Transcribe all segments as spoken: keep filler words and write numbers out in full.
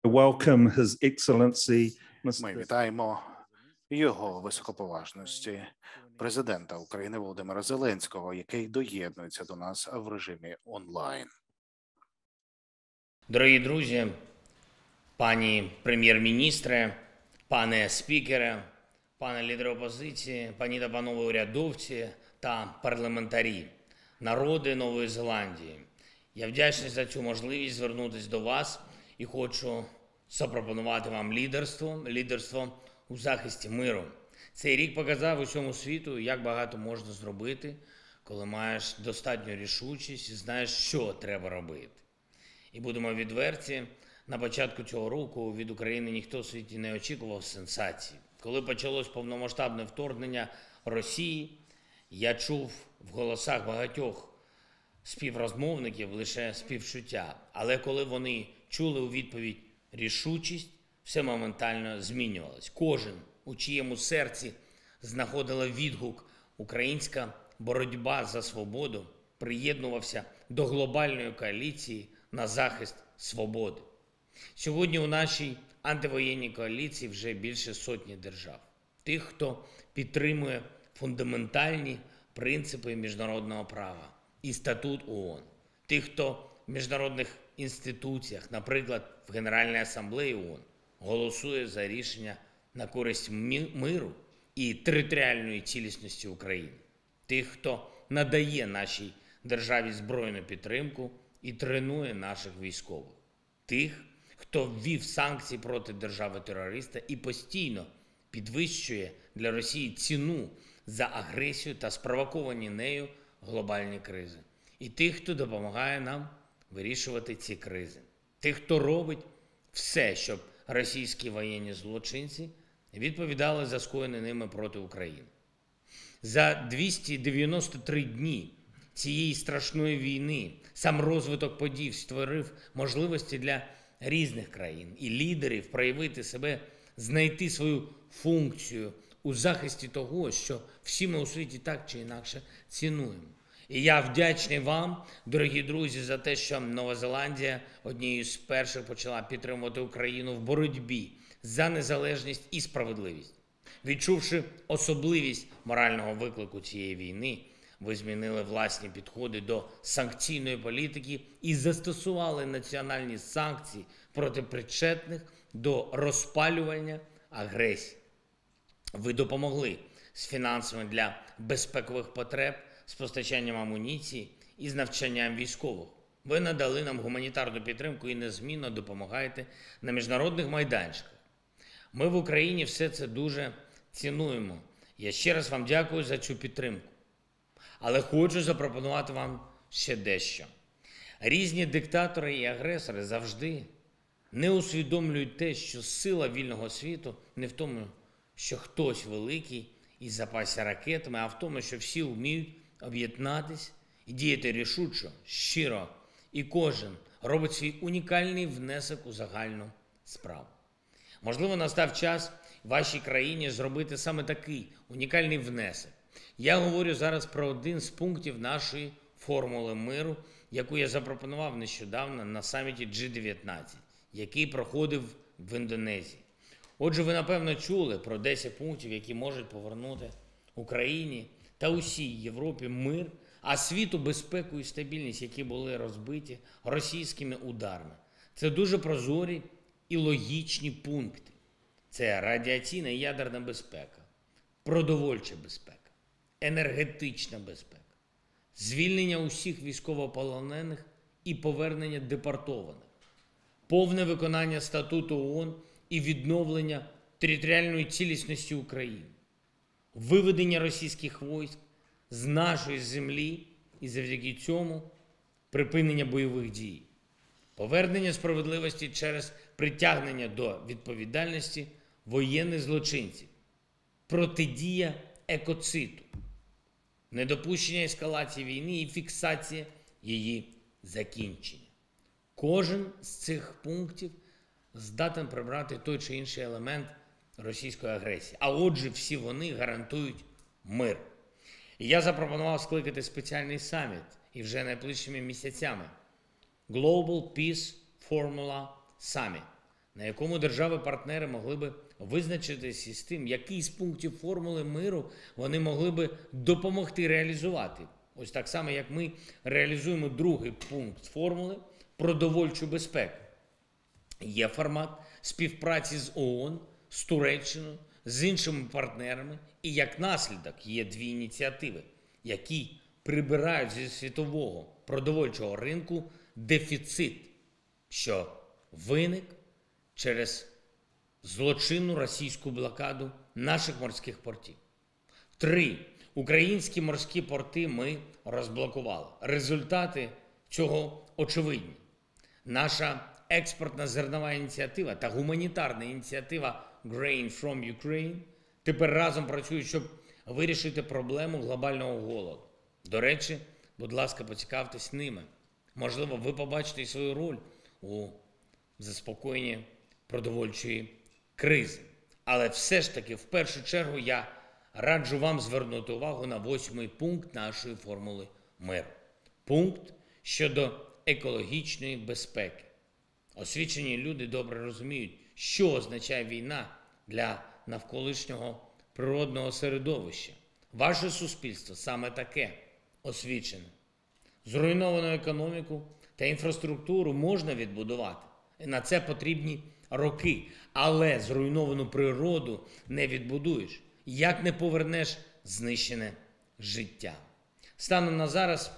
welcome His Excellency Ми Mister вітаємо його високоповажності президента України Володимира Зеленського, який доєднується до нас в режимі онлайн. Дорогі друзі, пані прем'єр-міністре, пане спікере, пане лідер опозиції, пані та панове урядовці та парламентарі, народи Нової Зеландії. Я вдячний за цю можливість звернутися до вас і хочу запропонувати вам лідерство, лідерство у захисті миру. Цей рік показав усьому світу, як багато можна зробити, коли маєш достатню рішучість і знаєш, що треба робити. І будемо відверті, на початку цього року від України ніхто в світі не очікував сенсацій. Коли почалось повномасштабне вторгнення Росії, я чув в голосах багатьох співрозмовників лише співчуття. Але коли вони чули у відповідь рішучість, все моментально змінювалось. Кожен, у чиєму серці знаходила відгук «Українська боротьба за свободу», приєднувався до глобальної коаліції на захист свободи. Сьогодні у нашій антивоєнній коаліції вже більше сотні держав. Тих, хто підтримує фундаментальні принципи міжнародного права і статут ООН. Тих, хто в міжнародних інституціях, наприклад, в Генеральній асамблеї ООН, голосує за рішення на користь миру і територіальної цілісності України. Тих, хто надає нашій державі збройну підтримку і тренує наших військових. Тих, хто ввів санкції проти держави-терориста і постійно підвищує для Росії ціну за агресію та спровоковані нею глобальні кризи. І тих, хто допомагає нам вирішувати ці кризи. Тих, хто робить все, щоб російські воєнні злочинці відповідали за скоєне ними проти України. За двісті дев'яносто три дні цієї страшної війни сам розвиток подій створив можливості для різних країн і лідерів проявити себе, знайти свою функцію у захисті того, що всі ми у світі так чи інакше цінуємо. І я вдячний вам, дорогі друзі, за те, що Нова Зеландія однією з перших почала підтримувати Україну в боротьбі за незалежність і справедливість. Відчувши особливість морального виклику цієї війни, ви змінили власні підходи до санкційної політики і застосували національні санкції проти причетних до розпалювання агресії. Ви допомогли з фінансами для безпекових потреб, з постачанням амуніції і з навчанням військових. Ви надали нам гуманітарну підтримку і незмінно допомагаєте на міжнародних майданчиках. Ми в Україні все це дуже цінуємо. Я ще раз вам дякую за цю підтримку. Але хочу запропонувати вам ще дещо. Різні диктатори і агресори завжди не усвідомлюють те, що сила вільного світу не в тому, що хтось великий і запасся ракетами, а в тому, що всі вміють об'єднатись і діяти рішучо, щиро, і кожен робить свій унікальний внесок у загальну справу. Можливо, настав час в вашій країні зробити саме такий унікальний внесок. Я говорю зараз про один з пунктів нашої формули миру, яку я запропонував нещодавно на саміті джі дев'ятнадцять, який проходив в Індонезії. Отже, ви, напевно, чули про десять пунктів, які можуть повернути Україні та усій Європі мир, а світу безпеку і стабільність, які були розбиті російськими ударами. Це дуже прозорі і логічні пункти. Це радіаційна і ядерна безпека, продовольча безпека, енергетична безпека, звільнення усіх військовополонених і повернення депортованих, повне виконання статуту ООН і відновлення територіальної цілісності України, виведення російських військ з нашої землі і завдяки цьому припинення бойових дій, повернення справедливості через притягнення до відповідальності воєнних злочинців, протидія екоциту, недопущення ескалації війни і фіксація її закінчення. Кожен з цих пунктів здатен прибрати той чи інший елемент російської агресії. А отже, всі вони гарантують мир. І я запропонував скликати спеціальний саміт і вже найближчими місяцями Global Peace Formula Summit на якому держави-партнери могли би визначитися із тим, який з пунктів формули миру вони могли би допомогти реалізувати. Ось так само, як ми реалізуємо другий пункт формули – продовольчу безпеку. Є формат співпраці з ООН, з Туреччиною, з іншими партнерами, і як наслідок є дві ініціативи, які прибирають зі світового продовольчого ринку дефіцит, що виник через злочинну російську блокаду наших морських портів. Три. Українські морські порти ми розблокували. Результати цього очевидні. Наша експортна зернова ініціатива та гуманітарна ініціатива Grain from Ukraine тепер разом працюють, щоб вирішити проблему глобального голоду. До речі, будь ласка, поцікавтесь ними. Можливо, ви побачите свою роль у заспокоєнні продовольчої кризи. Але все ж таки, в першу чергу, я раджу вам звернути увагу на восьмий пункт нашої формули миру. Пункт щодо екологічної безпеки. Освічені люди добре розуміють, що означає війна для навколишнього природного середовища. Ваше суспільство саме таке освічене. Зруйновану економіку та інфраструктуру можна відбудувати. І на це потрібні роки. Але зруйновану природу не відбудуєш. Як не повернеш знищене життя. Станом на зараз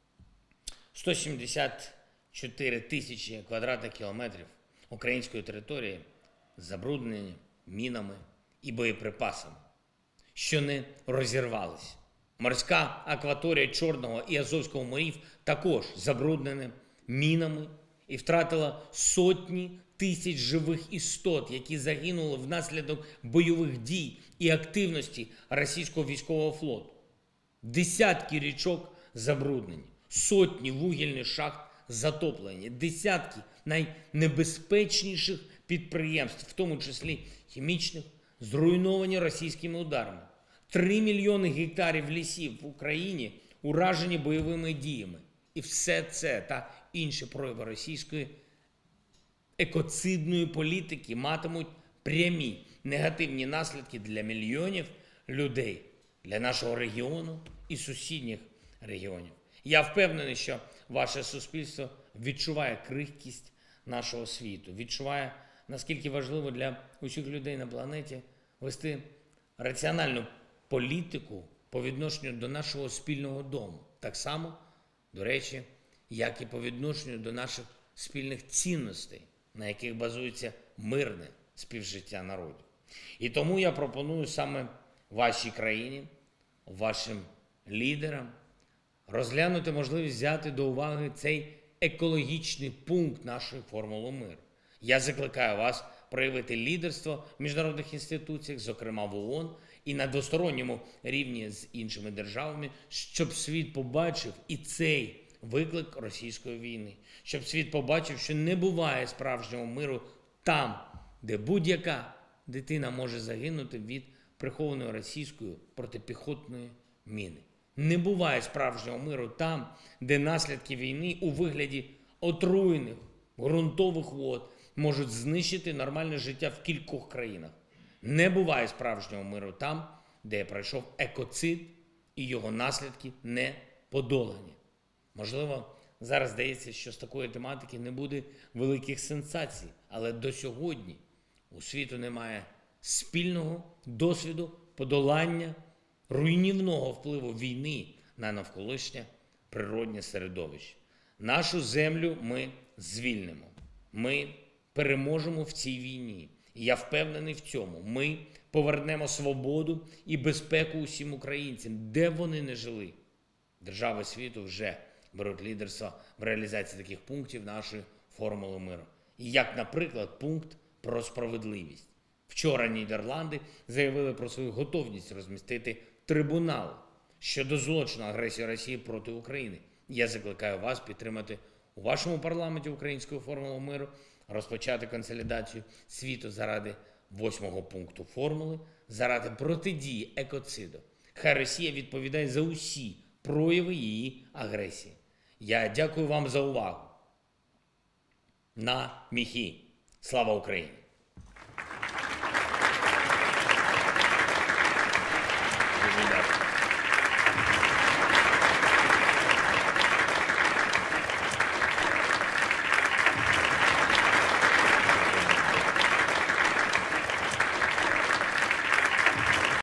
сто сімдесят чотири тисячі квадратних кілометрів української території забруднені мінами і боєприпасами, що не розірвалися. Морська акваторія Чорного і Азовського морів також забруднена мінами і втратила сотні тисяч живих істот, які загинули внаслідок бойових дій і активності російського військового флоту. Десятки річок забруднені, сотні вугільних шахт затоплені, десятки найнебезпечніших підприємств, в тому числі хімічних, зруйновані російськими ударами. Три мільйони гектарів лісів в Україні уражені бойовими діями. І все це та інші прояви російської екоцидної політики матимуть прямі негативні наслідки для мільйонів людей, для нашого регіону і сусідніх регіонів. Я впевнений, що ваше суспільство відчуває крихкість нашого світу, відчуває, наскільки важливо для усіх людей на планеті вести раціональну політику по відношенню до нашого спільного дому. Так само, до речі, як і по відношенню до наших спільних цінностей, на яких базується мирне співжиття народів. І тому я пропоную саме вашій країні, вашим лідерам розглянути можливість взяти до уваги цей екологічний пункт нашої формули миру. Я закликаю вас проявити лідерство в міжнародних інституціях, зокрема в ООН, і на двосторонньому рівні з іншими державами, щоб світ побачив і цей виклик російської війни. Щоб світ побачив, що не буває справжнього миру там, де будь-яка дитина може загинути від прихованої російської протипіхотної міни. Не буває справжнього миру там, де наслідки війни у вигляді отруєних ґрунтових вод можуть знищити нормальне життя в кількох країнах. Не буває справжнього миру там, де пройшов екоцид і його наслідки не подолані. Можливо, зараз здається, що з такої тематики не буде великих сенсацій, але до сьогодні у світу немає спільного досвіду подолання руйнівного впливу війни на навколишнє природнє середовище. Нашу землю ми звільнимо. Ми переможемо в цій війні. І я впевнений в цьому. Ми повернемо свободу і безпеку усім українцям, де б вони не жили. Держави світу вже беруть лідерство в реалізації таких пунктів нашої формули миру. І як, наприклад, пункт про справедливість. Вчора Нідерланди заявили про свою готовність розмістити трибунал щодо злочину агресії Росії проти України. Я закликаю вас підтримати у вашому парламенті українську формулу миру, розпочати консолідацію світу заради восьмого пункту формули, заради протидії екоциду. Хай Росія відповідає за усі прояви її агресії. Я дякую вам за увагу. На міхі. Слава Україні!